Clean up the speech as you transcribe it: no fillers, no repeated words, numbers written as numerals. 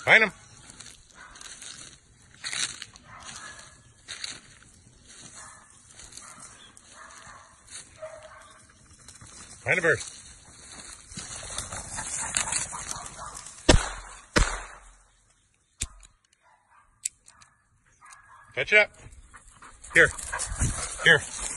Find him. Find a bird. Catch it up. Here. Here.